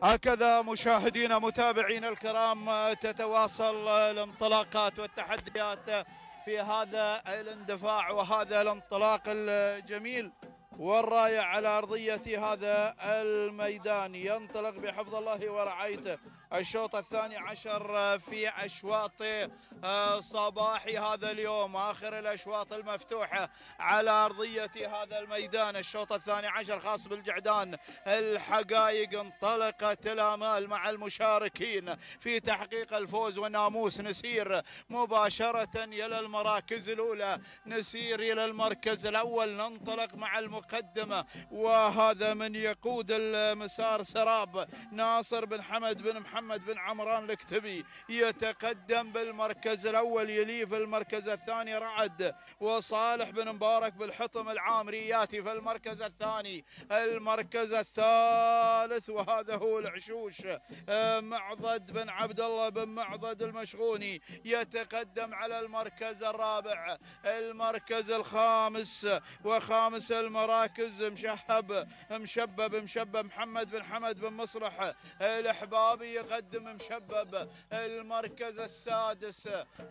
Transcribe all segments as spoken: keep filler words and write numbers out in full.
هكذا مشاهدينا متابعينا الكرام تتواصل الانطلاقات والتحديات في هذا الاندفاع وهذا الانطلاق الجميل والرائع على أرضية هذا الميدان. ينطلق بحفظ الله ورعايته الشوط الثاني عشر في أشواط صباح هذا اليوم، آخر الأشواط المفتوحة على أرضية هذا الميدان. الشوط الثاني عشر خاص بالجعدان. الحقائق انطلقت الآمال مع المشاركين في تحقيق الفوز والناموس. نسير مباشرة إلى المراكز الأولى، نسير إلى المركز الأول، ننطلق مع المقدمة، وهذا من يقود المسار سراب ناصر بن حمد بن محمد بن عمران الكتبي يتقدم بالمركز الأول، يليه في المركز الثاني رعد وصالح بن مبارك بالحطم العامري ياتي في المركز الثاني. المركز الثالث وهذا هو العشوش معضد بن عبد الله بن معضد المشغوني يتقدم على المركز الرابع. المركز الخامس وخامس المراكز مشهب مشبب مشبب محمد بن حمد بن مصلح الأحبابي يقدم مشبب. المركز السادس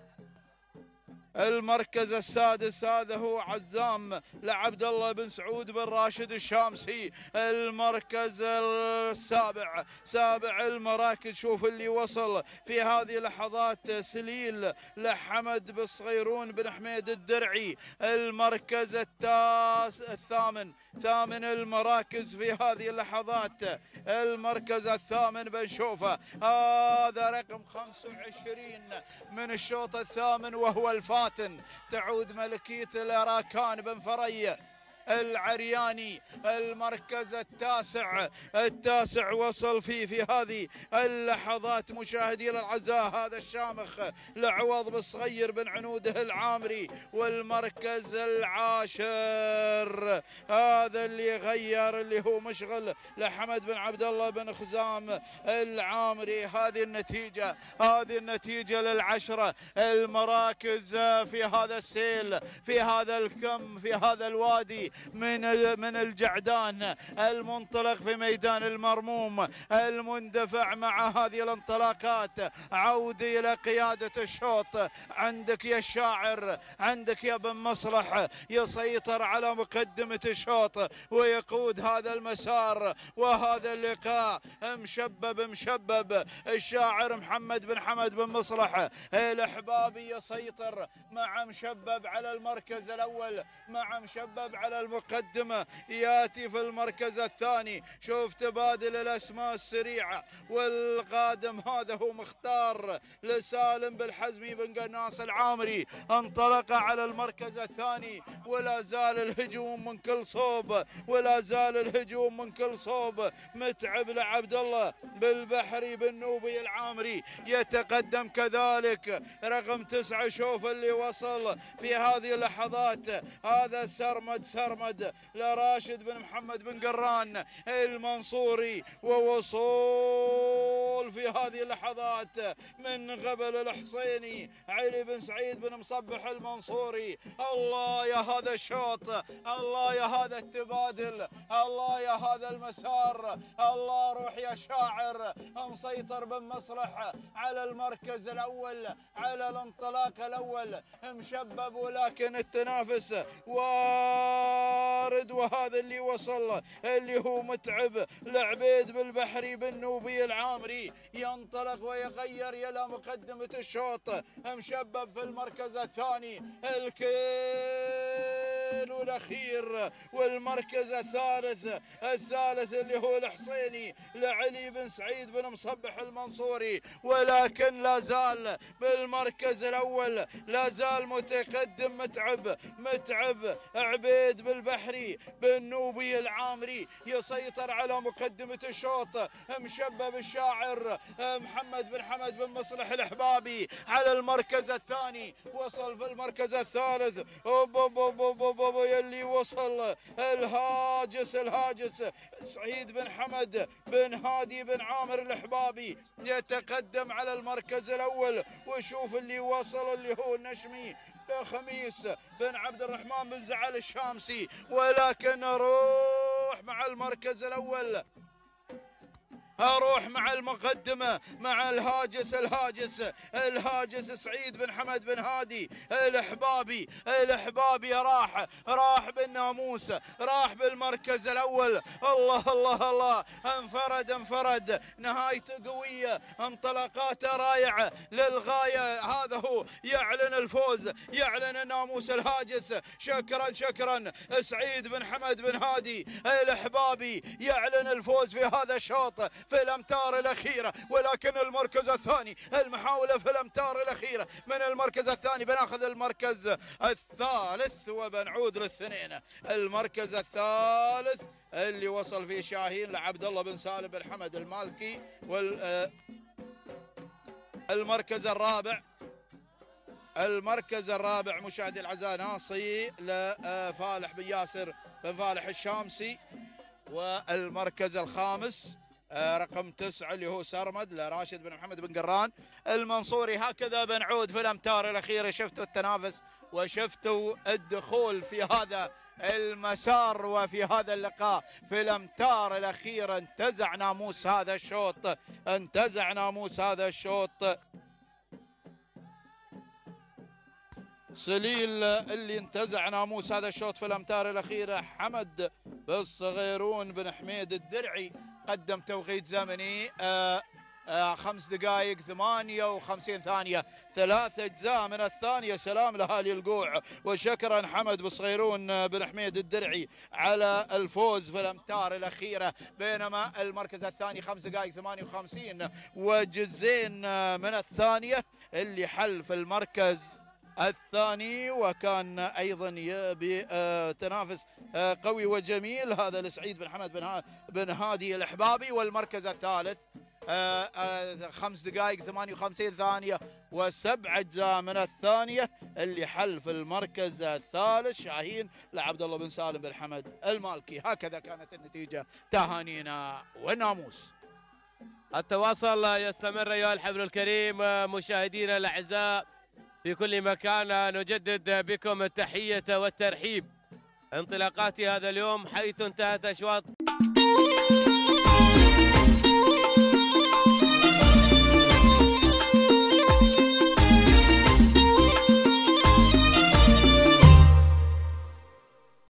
المركز السادس هذا هو عزام لعبد الله بن سعود بن راشد الشامسي. المركز السابع سابع المراكز، شوف اللي وصل في هذه اللحظات، سليل لحمد بن صغيرون بن حميد الدرعي. المركز التاس الثامن ثامن المراكز في هذه اللحظات، المركز الثامن بنشوفه هذا رقم خمسة وعشرين من الشوط الثامن وهو الفاتن. تعود ملكية الأراكان بن فري العرياني. المركز التاسع التاسع وصل فيه في هذه اللحظات مشاهدينا الاعزاء هذا الشامخ لعوض بالصغير بن عنوده العامري. والمركز العاشر هذا اللي غير اللي هو مشغل لحمد بن عبد الله بن خزام العامري. هذه النتيجة هذه النتيجة للعشرة المراكز في هذا السيل، في هذا الكم، في هذا الوادي من من الجعدان المنطلق في ميدان المرموم المندفع مع هذه الانطلاقات. عودي الى قيادة الشوط، عندك يا الشاعر، عندك يا بن مصلح يسيطر على مقدمة الشوط ويقود هذا المسار وهذا اللقاء. مشبب مشبب الشاعر محمد بن حمد بن مصلح الأحبابي يسيطر مع مشبب على المركز الأول، مع مشبب على المقدمة ياتي في المركز الثاني. شوف تبادل الأسماء السريعة، والقادم هذا هو مختار لسالم بالحزمي بن قناص العامري انطلق على المركز الثاني. ولا زال الهجوم من كل صوب، ولا زال الهجوم من كل صوب. متعب لعبد الله بالبحري بن نوبي العامري يتقدم كذلك رقم تسعة. شوف اللي وصل في هذه اللحظات، هذا سرمد سرمد لراشد بن محمد بن قران المنصوري، ووصول في هذه اللحظات من قبل الحصيني علي بن سعيد بن مصبح المنصوري. الله يا هذا الشوط، الله يا هذا التبادل، الله يا هذا المسار، الله روح يا شاعر. مسيطر بن مصلح على المركز الأول، على الانطلاق الأول مشبب، ولكن التنافس وارد. وهذا اللي وصل اللي هو متعب لعبيد بالبحري بن نوبي العامري ينطلق ويغير الى مقدمة الشوط. مشبب في المركز الثاني الكيلو الاخير. والمركز الثالث الثالث اللي هو الحصيني لعلي بن سعيد بن مصبح المنصوري. ولكن لا زال بالمركز الاول لا زال متقدم متعب متعب عبيد بالبحري بن نوبي العامري يسيطر على مقدمة الشوط. مشبب الشاعر محمد بن حمد بن مصلح الأحبابي على المركز الثاني، وصل في المركز الثالث. أوب أوب أوب أوب أوب أوب يلي وصل الهاجس الهاجس سعيد بن حمد بن هادي بن عامر الأحبابي يتقدم على المركز الأول. وشوف اللي وصل اللي هو النشمي خميس بن عبد الرحمن بن زعل الشامسي. ولكن نروح مع المركز الأول اروح مع المقدمه مع الهاجس الهاجس الهاجس سعيد بن حمد بن هادي الحبابي الحبابي راح راح بالناموس راح بالمركز الاول. الله الله الله انفرد انفرد نهايته قويه انطلاقاته رائعه للغايه. هذا هو يعلن الفوز يعلن الناموس الهاجس. شكرا شكرا سعيد بن حمد بن هادي الحبابي يعلن الفوز في هذا الشوط في الامتار الاخيره. ولكن المركز الثاني المحاوله في الامتار الاخيره من المركز الثاني بناخذ المركز الثالث وبنعود للثنين. المركز الثالث اللي وصل فيه شاهين لعبد الله بن سالم بن حمد المالكي. وال المركز الرابع المركز الرابع مشاهدي الاعزاء ناصي لفالح بن ياسر بن فالح الشامسي. والمركز الخامس رقم تسعة اللي هو سرمد لراشد بن محمد بن قران المنصوري. هكذا بنعود في الامتار الاخيره. شفتوا التنافس وشفتوا الدخول في هذا المسار وفي هذا اللقاء في الامتار الاخيره. انتزع ناموس هذا الشوط انتزع ناموس هذا الشوط. سليل اللي انتزع ناموس هذا الشوط في الامتار الاخيره. حمد بالصغيرون بن حميد الدرعي قدم توقيت زمني آآ آآ خمس دقائق ثمانية وخمسين ثانية ثلاث اجزاء من الثانية. سلام لاهالي القوع وشكرا حمد بالصغيرون بن حميد الدرعي على الفوز في الامتار الاخيره. بينما المركز الثاني خمس دقائق ثمانية وخمسين وجزئين من الثانيه اللي حل في المركز الثاني وكان ايضا بتنافس قوي وجميل. هذا لسعيد بن حمد بن بن هادي الحبابي. والمركز الثالث خمس دقائق ثمانية وخمسين ثانيه وسبع اجزاء من الثانيه اللي حل في المركز الثالث شاهين لعبد الله بن سالم بن حمد المالكي. هكذا كانت النتيجه. تهانينا والناموس. التواصل يستمر ايها الحفل الكريم مشاهدينا الاعزاء في كل مكان. نجدد بكم التحية والترحيب. انطلاقات هذا اليوم حيث انتهت أشواط